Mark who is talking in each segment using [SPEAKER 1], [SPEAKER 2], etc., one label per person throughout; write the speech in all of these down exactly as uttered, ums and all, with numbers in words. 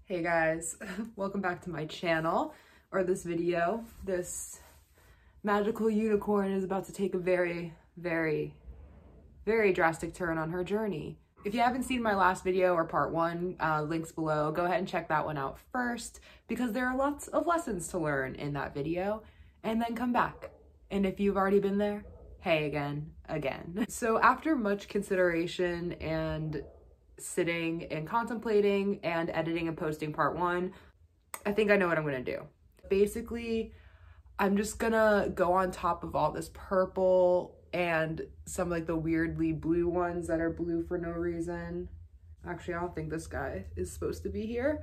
[SPEAKER 1] Hey guys, welcome back to my channel, or this video. This magical unicorn is about to take a very, very, very drastic turn on her journey. If you haven't seen my last video or part one, uh, links below, go ahead and check that one out first, because there are lots of lessons to learn in that video, and then come back. And if you've already been there, hey again, again. So after much consideration and sitting and contemplating and editing and posting part one, I think I know what I'm gonna do. Basically, I'm just gonna go on top of all this purple and some like the weirdly blue ones that are blue for no reason. Actually, I don't think this guy is supposed to be here.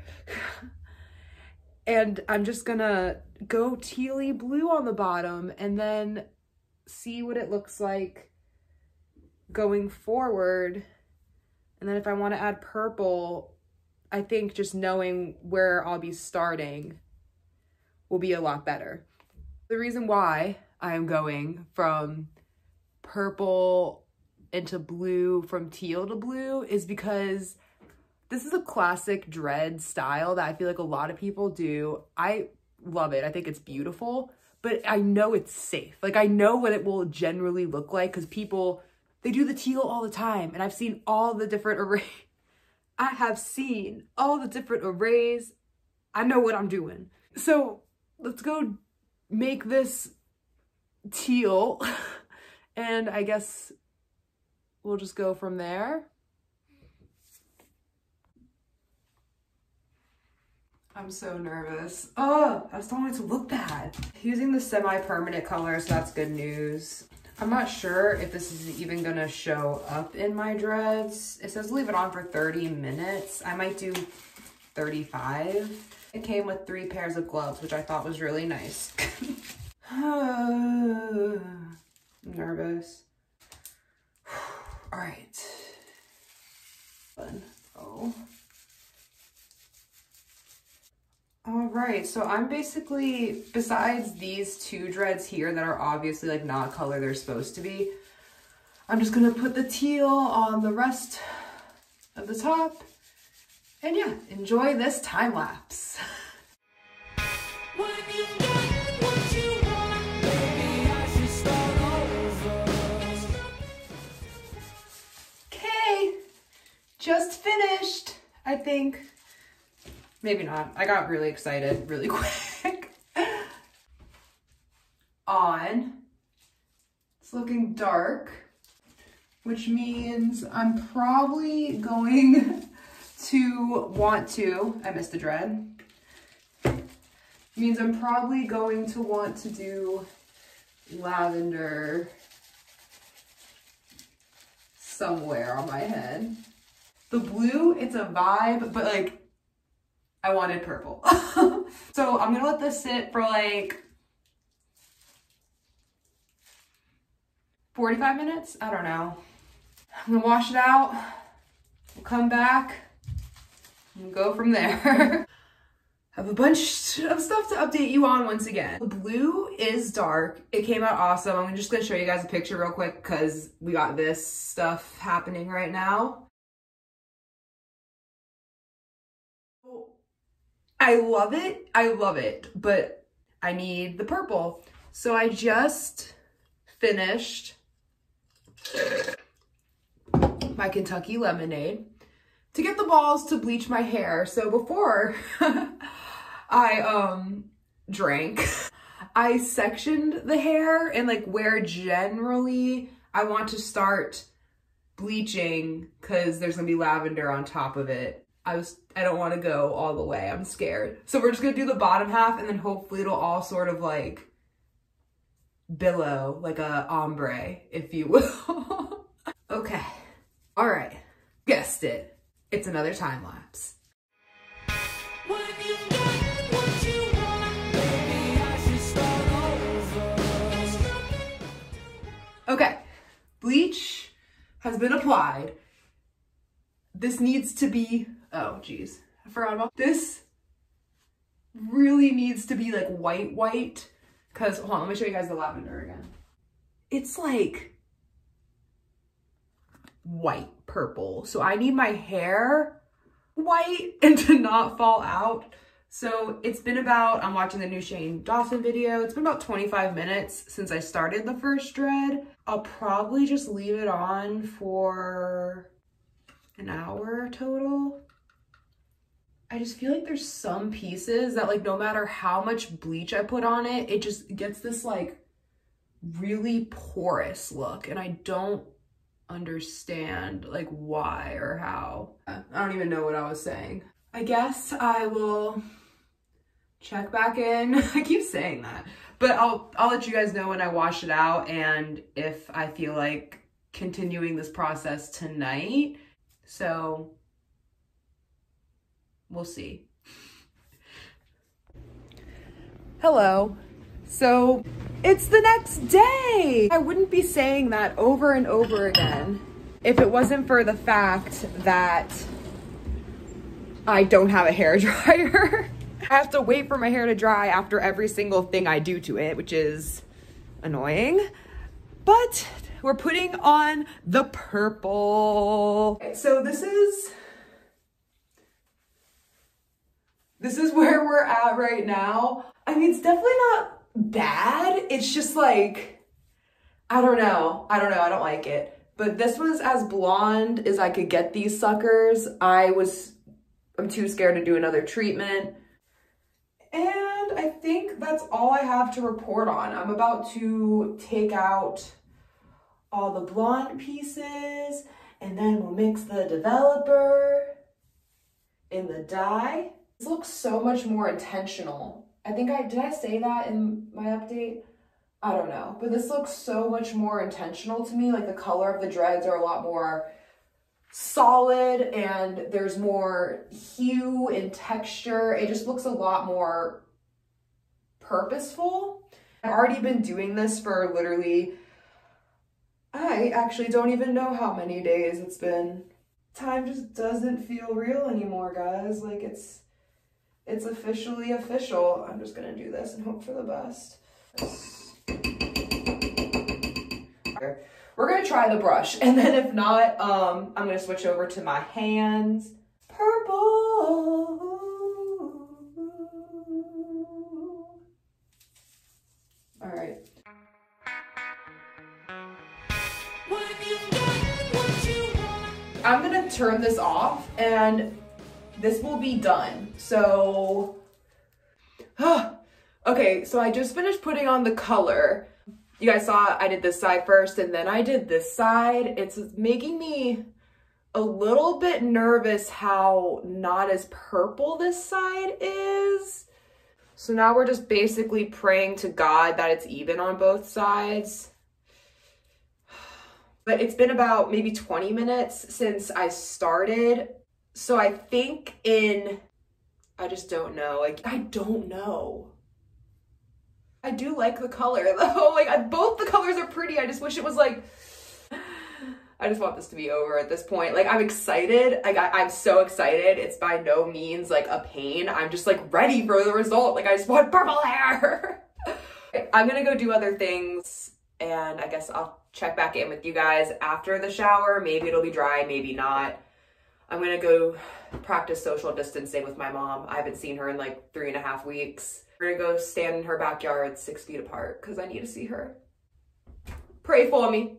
[SPEAKER 1] And I'm just gonna go tealy blue on the bottom and then see what it looks like going forward. And then if I want to add purple, I think just knowing where I'll be starting will be a lot better. The reason why I am going from purple into blue, from teal to blue, is because this is a classic dread style that I feel like a lot of people do. I love it. I think it's beautiful, but I know it's safe. Like, I know what it will generally look like because people, they do the teal all the time, and I've seen all the different arrays. I have seen all the different arrays. I know what I'm doing. So let's go make this teal, and I guess we'll just go from there. I'm so nervous. Oh, I just don't want it to look bad. Using the semi-permanent color, so that's good news. I'm not sure if this is even gonna show up in my dreads. It says leave it on for thirty minutes. I might do thirty-five. It came with three pairs of gloves, which I thought was really nice. I'm nervous. All right. Oh. All right, so I'm basically, besides these two dreads here that are obviously like not color they're supposed to be, I'm just gonna put the teal on the rest of the top. And yeah, enjoy this time lapse. Okay, just finished, I think. Maybe not. I got really excited really quick. On. It's looking dark, which means I'm probably going to want to, I missed the dread. Means I'm probably going to want to do lavender somewhere on my head. The blue, it's a vibe, but like, I wanted purple. So I'm gonna let this sit for like forty-five minutes? I don't know. I'm gonna wash it out, we'll come back, and go from there. I have a bunch of stuff to update you on once again. The blue is dark. It came out awesome. I'm just gonna show you guys a picture real quick because we got this stuff happening right now. I love it, I love it, but I need the purple. So I just finished my Kentucky lemonade to get the balls to bleach my hair. So before I um drank, I sectioned the hair and like where generally I want to start bleaching because there's gonna be lavender on top of it. I was, I don't want to go all the way. I'm scared. So we're just going to do the bottom half and then hopefully it'll all sort of like billow, like a ombre, if you will. Okay. All right. Guessed it. It's another time lapse. Okay. Bleach has been applied. This needs to be, oh geez, I forgot about this. Really needs to be like white, white. Cause hold on, let me show you guys the lavender again. It's like white purple. So I need my hair white and to not fall out. So it's been about, I'm watching the new Shane Dawson video. It's been about twenty-five minutes since I started the first dread. I'll probably just leave it on for an hour total. I just feel like there's some pieces that like no matter how much bleach I put on it, it just gets this like really porous look, and I don't understand like why or how. I don't even know what I was saying. I guess I will check back in. I keep saying that, but I'll I'll let you guys know when I wash it out and if I feel like continuing this process tonight. So we'll see. Hello. So it's the next day. I wouldn't be saying that over and over again if it wasn't for the fact that I don't have a hairdryer. I have to wait for my hair to dry after every single thing I do to it, which is annoying. But we're putting on the purple. Okay, so this is This is where we're at right now. I mean, it's definitely not bad. It's just like, I don't know. I don't know. I don't like it. But this was as blonde as I could get these suckers. I was, I'm too scared to do another treatment. And I think that's all I have to report on. I'm about to take out all the blonde pieces and then we'll mix the developer in the dye. This looks so much more intentional. I think I, did I say that in my update? I don't know, but this looks so much more intentional to me. Like the color of the dreads are a lot more solid and there's more hue and texture. It just looks a lot more purposeful. I've already been doing this for literally, I actually don't even know how many days it's been. Time just doesn't feel real anymore, guys. Like it's, It's officially official. I'm just gonna do this and hope for the best. We're gonna try the brush, and then if not, um, I'm gonna switch over to my hands. Purple. All right. I'm gonna turn this off, and this will be done. So, okay, so I just finished putting on the color. You guys saw I did this side first and then I did this side. It's making me a little bit nervous how not as purple this side is. So now we're just basically praying to God that it's even on both sides. But it's been about maybe twenty minutes since I started. So I think in, I just don't know, like, I don't know. I do like the color though, like I, both the colors are pretty. I just wish it was like, I just want this to be over at this point. Like I'm excited, like I, I'm so excited. It's by no means like a pain. I'm just like ready for the result. Like I just want purple hair. I'm gonna go do other things and I guess I'll check back in with you guys after the shower. Maybe it'll be dry, maybe not. I'm gonna go practice social distancing with my mom. I haven't seen her in like three and a half weeks. We're gonna go stand in her backyard six feet apart because I need to see her. Pray for me.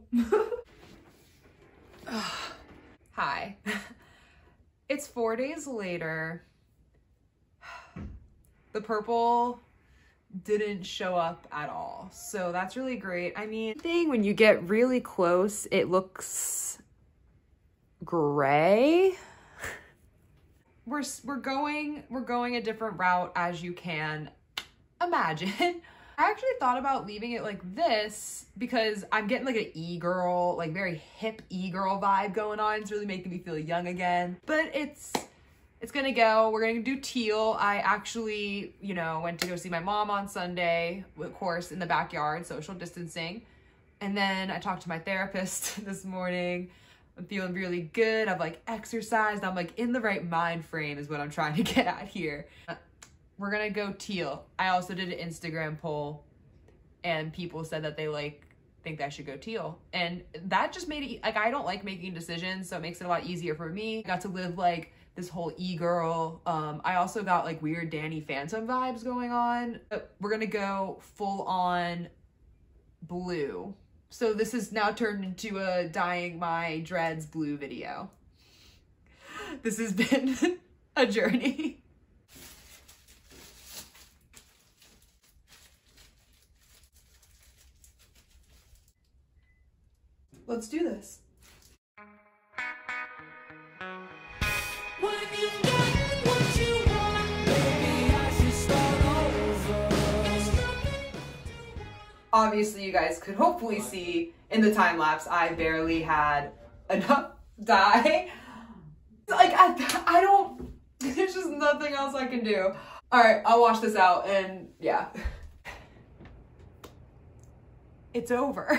[SPEAKER 1] Hi. It's four days later. The purple didn't show up at all. So that's really great. I mean, thing when you get really close, it looks gray. We're, we're going, we're going a different route as you can imagine. I actually thought about leaving it like this because I'm getting like an e-girl, like very hip e-girl vibe going on. It's really making me feel young again, but it's, it's gonna go. We're gonna do teal. I actually, you know, went to go see my mom on Sunday, of course, in the backyard, social distancing. And then I talked to my therapist this morning. I'm feeling really good. I've like exercised. I'm like in the right mind frame is what I'm trying to get at here. We're gonna go teal. I also did an Instagram poll and people said that they like think I should go teal. And that just made it, like I don't like making decisions, so it makes it a lot easier for me. I got to live like this whole e-girl. Um, I also got like weird Danny Phantom vibes going on. We're gonna go full on blue. So this is now turned into a dyeing my dreads blue video. This has been a journey. Let's do this. Obviously, you guys could hopefully see in the time lapse, I barely had enough dye. Like, I, I don't, there's just nothing else I can do. All right, I'll wash this out and yeah. It's over.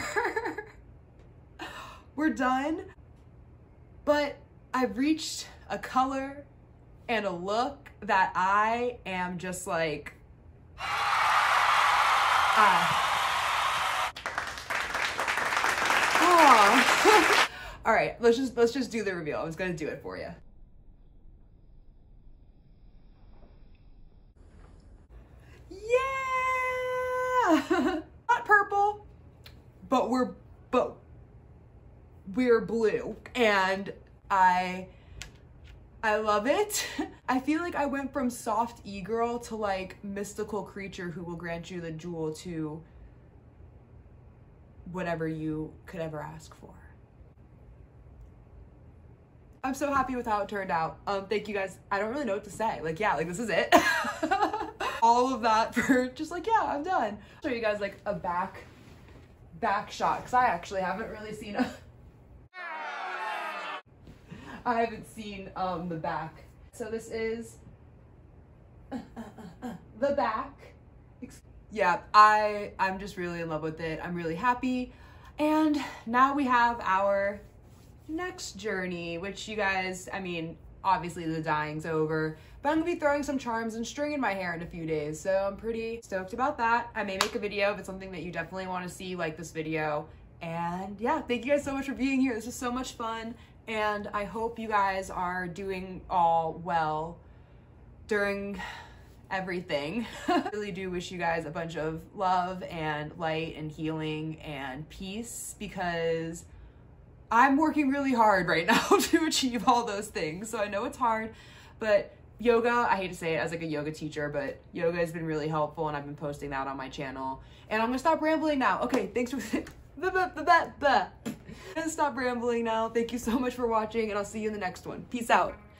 [SPEAKER 1] We're done, but I've reached a color and a look that I am just like, ah. Oh. All right, let's just let's just do the reveal. I was gonna do it for you. Yeah, not purple, but we're but we're blue, and I I love it. I feel like I went from soft e-girl to like mystical creature who will grant you the jewel to whatever you could ever ask for. I'm so happy with how it turned out. Um, thank you guys. I don't really know what to say. Like, yeah, like this is it. All of that for just like, yeah, I'm done. I'll show you guys like a back, back shot, because I actually haven't really seen a, I haven't seen um, the back. So this is uh, uh, uh, uh, the back. Yeah, I, I'm just really in love with it. I'm really happy. And now we have our next journey, which you guys, I mean, obviously the dyeing's over, but I'm gonna be throwing some charms and string in my hair in a few days. So I'm pretty stoked about that. I may make a video if it's something that you definitely want to see, like this video. And yeah, thank you guys so much for being here. This was so much fun. And I hope you guys are doing all well during everything. I really do wish you guys a bunch of love and light and healing and peace, because I'm working really hard right now to achieve all those things. So I know it's hard, but yoga, I hate to say it as like a yoga teacher, but yoga has been really helpful and I've been posting that on my channel. And I'm gonna stop rambling now. Okay, thanks for the the the the. I'm gonna stop rambling now. Thank you so much for watching and I'll see you in the next one. Peace out.